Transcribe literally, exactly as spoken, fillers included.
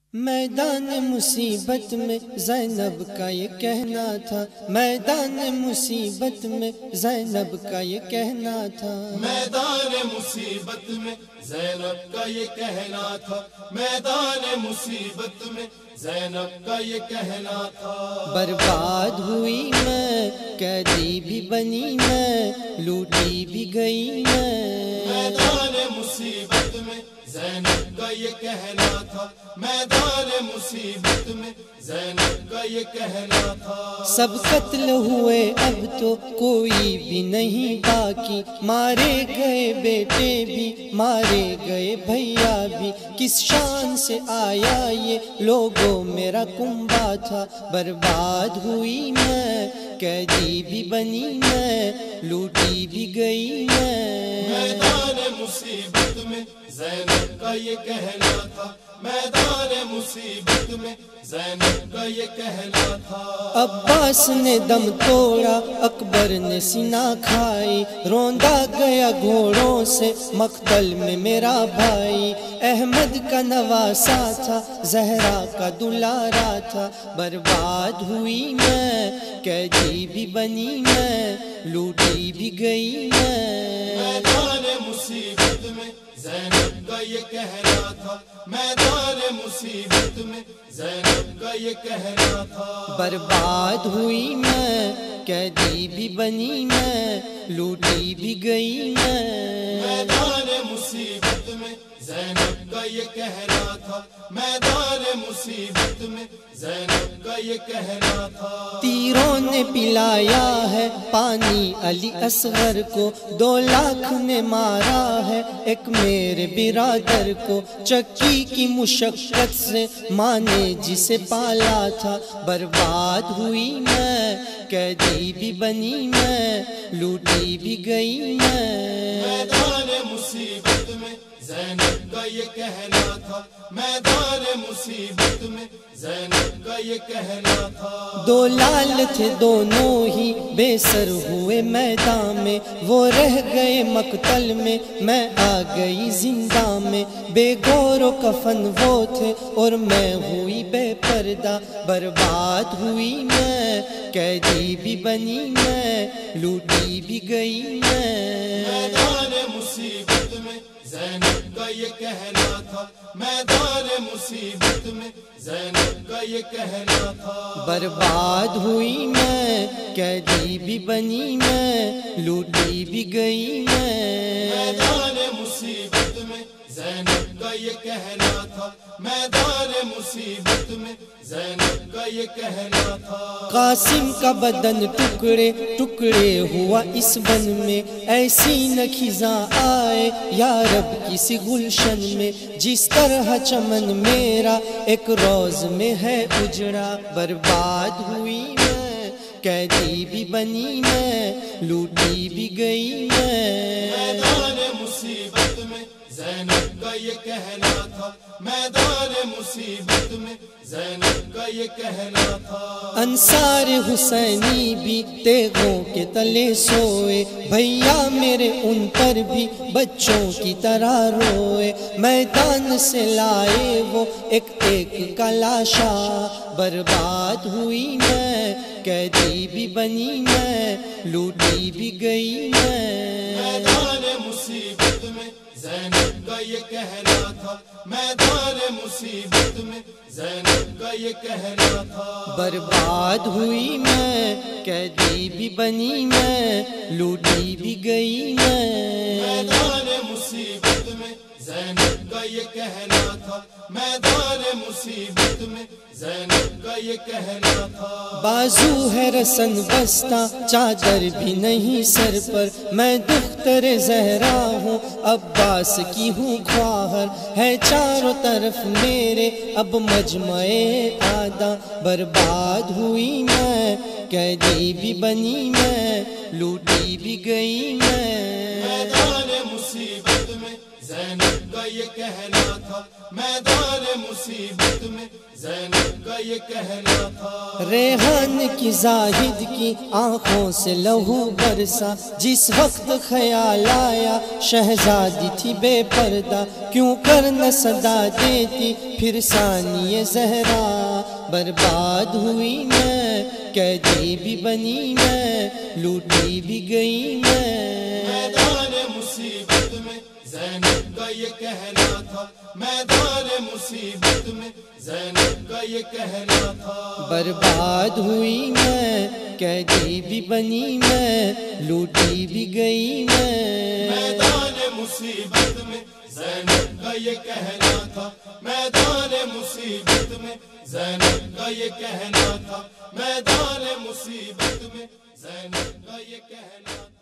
میدان مصیبت میں زینب کا یہ کہنا تھا، میدان مصیبت میں زینب کا یہ کہنا تھا، میدان مصیبت میں زینب کا یہ کہنا تھا، میدان مصیبت میں زینب کا یہ کہنا تھا۔ برباد ہوئی میں، قیدی بھی بنی میں، لوٹی بھی گئی میں، میدان مصیبت میں زینب کا یہ کہنا تھا، میدان مصیبت میں زینب کا یہ کہنا تھا۔ سب قتل ہوئے اب تو کوئی بھی نہیں باقی، مارے گئے بیٹے بھی، مارے گئے بھیا بھی، کس شان سے آیا یہ لوگوں میرا کنبا تھا۔ برباد ہوئی میں، قیدی بھی بنی میں، لوٹی بھی گئی میں، میدان مصیبت میں زینب کا یہ کہنا تھا، میدان مصیبت میں زینب کا یہ کہنا تھا۔ عباس نے دم توڑا، اکبر نے سینہ کھائی، روندا گیا گھوڑوں سے مقتل میں میرا بھائی، احمد کا نواسا تھا، زہرا کا دلارا تھا۔ برباد ہوئی میں، قیدی بھی بنی میں، لوٹی بھی گئی میں، میدان مصیبت میں زینب کا یہ کہنا تھا، میدان مصیبت میں زینب کا یہ کہنا تھا۔ برباد ہوئی میں، قیدی بھی بنی میں، لوٹی بھی گئی میں، میدان مصیبت میں زینب کا یہ کہنا تھا، میدان مصیبت میں زینب کا یہ کہنا تھا۔ تیروں نے پلایا ہے پانی علی اصغر کو، دو لاکھ نے مارا ہے ایک میرے برادر کو، چکی کی مشقت سے ماں نے جسے پالا تھا۔ برباد ہوئی میں، قیدی بھی بنی میں، لوٹی بھی گئی میں، میدان مصیبت میں زینب کا یہ کہنا تھا، میدان مصیبت میں زینب کا یہ کہنا تھا۔ دو لال تھے دونوں ہی بے سر ہوئے میدان میں، وہ رہ گئے مقتل میں، میں آ گئی زندہ میں، بے گور و کفن وہ تھے اور میں ہوئی بے پردہ۔ برباد ہوئی میں، قیدی بھی بنی میں، لوٹی بھی گئی میں، میدان مصیبت میں زینب کا یہ کہنا تھا، میدان مصیبت میں زینب کا یہ کہنا تھا۔ برباد ہوئی میں، قیدی بھی بنی میں، لوٹی بھی گئی میں، میدان مصیبت میں زینب کا یہ کہنا تھا، میدان مصیبت میں زینب کا یہ کہنا تھا۔ قاسم کا بدن ٹکڑے ٹکڑے ہوا اس بن میں، ایسی نہ خزاں آئے یا رب کسی گلشن میں، جس طرح چمن میرا ایک روز میں ہے اجڑا۔ برباد ہوئی میں، قیدی بھی بنی میں، لوٹی بھی گئی میں، میدان مصیبت میں زینب کا یہ کہنا تھا، میدان مصیبت میں زینب کا یہ کہنا تھا۔ انصار حسینی بھی تیغوں کے تلے سوئے، بھیا میرے ان پر بھی بچوں کی طرح روئے، میدان سے لائے وہ ایک ایک کا لاشا۔ برباد ہوئی میں، قیدی بھی بنی میں، لوٹی بھی گئی میں، میدان مصیبت میں زینب کا یہ کہنا تھا، میدان مصیبت میں زینب کا یہ کہنا تھا۔ برباد ہوئی میں، قیدی بھی بنی میں، لوٹی بھی گئی میں، میدان مصیبت میں زینب کا یہ کہنا تھا، میدان مصیبت میں زینب کا یہ کہنا تھا۔ بازو ہے رسن بستہ، چادر بھی نہیں سر پر، میں دختر زہرا ہوں، عباس کی ہوں خواہر، ہے چاروں طرف میرے اب مجمع آدھا۔ برباد ہوئی میں، قیدی بھی بنی میں، لوٹی بھی گئی میں، میدان مصیبت میں زینب کا یہ کہنا تھا، میدان مصیبت میں زینب کا یہ کہنا تھا۔ ریحان کی زاہد کی آنکھوں سے لہو برسا، جس وقت خیال آیا شہزادی تھی بے پردہ، کیوں کر نہ صدا دیتی پھر ثانی زہرا۔ برباد ہوئی میں، قیدی بھی بنی میں، لوٹی بھی گئی میں۔ میدان مصیبت میں زینب کا یہ کہنا تھا، میدان مصیبت میں زینب کا یہ کہنا تھا۔ برباد ہوئی میں، قیدی بھی بنی میں، لوٹی بھی گئی میں۔ میدان مصیبت میں زینب کا یہ کہنا تھا، میدان مصیبت میں زینب کا یہ کہنا تھا، میدان مصیبت میں زینب کا یہ کہنا تھا۔